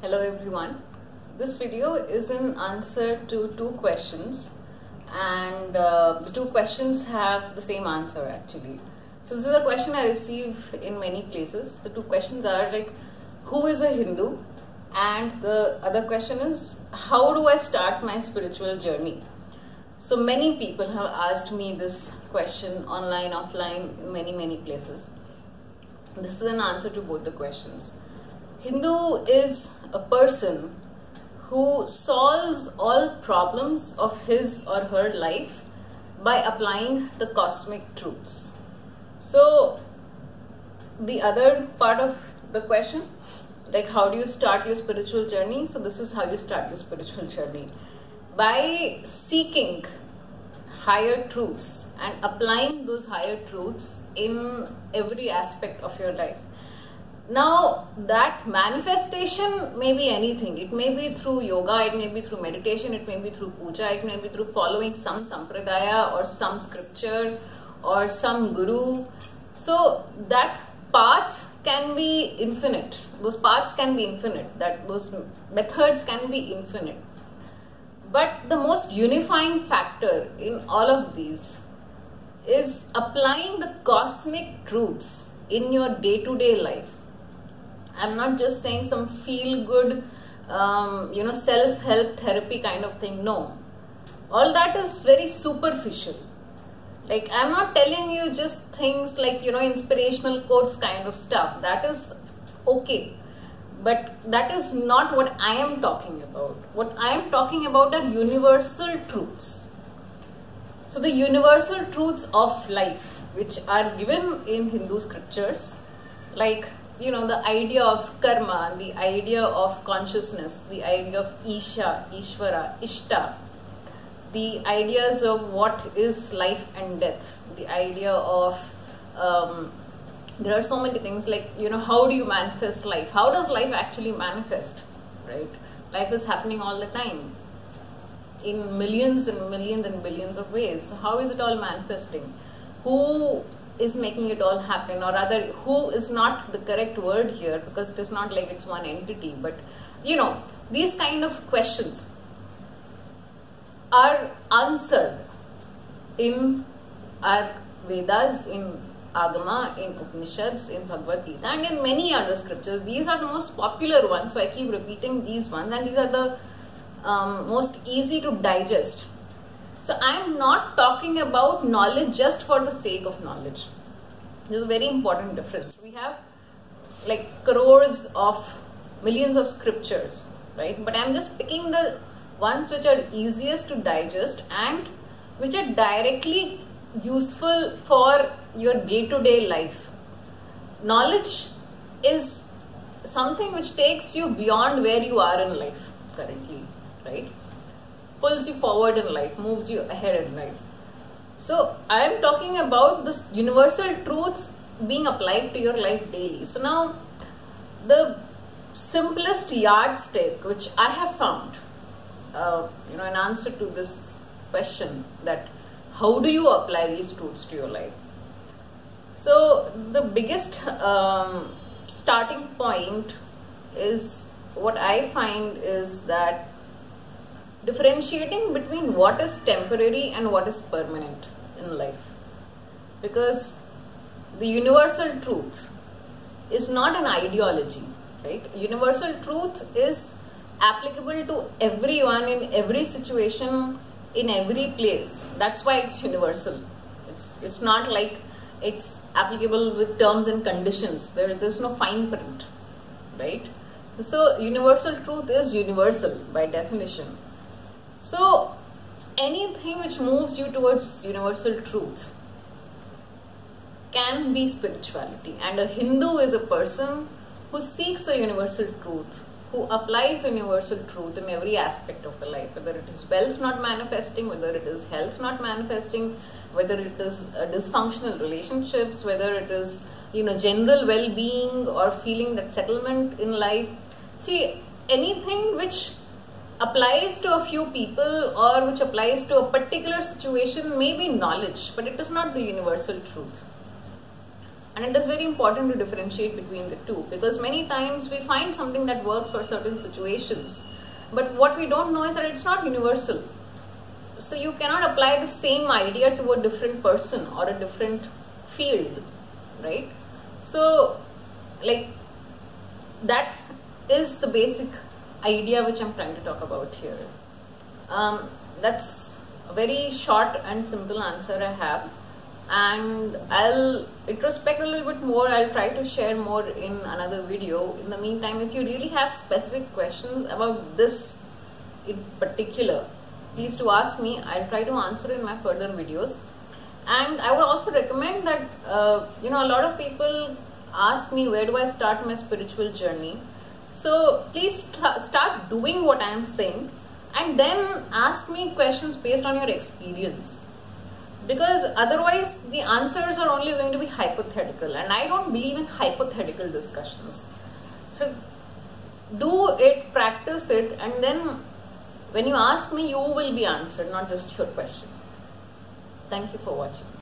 Hello everyone. This video is in answer to two questions, and the two questions have the same answer actually. So this is a question I receive in many places. The two questions are like, who is a Hindu? And the other question is, how do I start my spiritual journey? So many people have asked me this question online, offline, in many places. This is an answer to both the questions. Hindu is a person who solves all problems of his or her life by applying the cosmic truths. So the other part of the question, like how do you start your spiritual journey? So this is how you start your spiritual journey. By seeking higher truths and applying those higher truths in every aspect of your life. Now that manifestation may be anything. It may be through yoga, it may be through meditation, it may be through puja, it may be through following some sampradaya or some scripture or some guru. So that path can be infinite. Those paths can be infinite. Those methods can be infinite. But the most unifying factor in all of these is applying the cosmic truths in your day-to-day life. I'm not just saying some feel-good, self-help therapy kind of thing. No. All that is very superficial. Like, I'm not telling you just things like, inspirational quotes kind of stuff. That is okay. But that is not what I am talking about. What I am talking about are universal truths. So the universal truths of life, which are given in Hindu scriptures, like, the idea of karma, the idea of consciousness, the idea of Isha, Ishvara, Ishta, the ideas of what is life and death, the idea of, there are so many things like, how do you manifest life? How does life actually manifest, right? Life is happening all the time in millions and millions and billions of ways. So how is it all manifesting? Who is making it all happen? Or rather, who is not the correct word here, because it is not like it's one entity, but these kind of questions are answered in our Vedas, in Agama, in Upanishads, in Bhagavad Gita, and in many other scriptures. These are the most popular ones, so I keep repeating these ones, and these are the most easy to digest. So I am not talking about knowledge just for the sake of knowledge. There's a very important difference. We have like crores of millions of scriptures, right? But I'm just picking the ones which are easiest to digest and which are directly useful for your day-to-day life. Knowledge is something which takes you beyond where you are in life currently, right? Pulls you forward in life, moves you ahead in life. So I am talking about this universal truths being applied to your life daily. So now the simplest yardstick which I have found, in answer to this question, that how do you apply these truths to your life? So the biggest starting point is, what I find is that differentiating between what is temporary and what is permanent in life. Because the universal truth is not an ideology, right? Universal truth is applicable to everyone in every situation, in every place. That's why it's universal. It's not like it's applicable with terms and conditions. There's no fine print, right? So universal truth is universal by definition. So anything which moves you towards universal truth can be spirituality. And a Hindu is a person who seeks the universal truth, who applies universal truth in every aspect of the life, whether it is wealth not manifesting, whether it is health not manifesting, whether it is dysfunctional relationships, whether it is general well-being or feeling that settlement in life. See, anything which applies to a few people or which applies to a particular situation may be knowledge, but it is not the universal truth. And it is very important to differentiate between the two, because many times we find something that works for certain situations, but what we don't know is that it's not universal. So you cannot apply the same idea to a different person or a different field, right? So like that is the basic idea which I'm trying to talk about here. That's a very short and simple answer I have, and I'll introspect a little bit more. I'll try to share more in another video. In the meantime, if you really have specific questions about this in particular, please do ask me. I'll try to answer in my further videos. And I would also recommend that a lot of people ask me, where do I start my spiritual journey? So please start doing what I am saying, and then ask me questions based on your experience, because otherwise the answers are only going to be hypothetical, and I don't believe in hypothetical discussions. So do it, practice it, and then when you ask me, you will be answered, not just your question. Thank you for watching.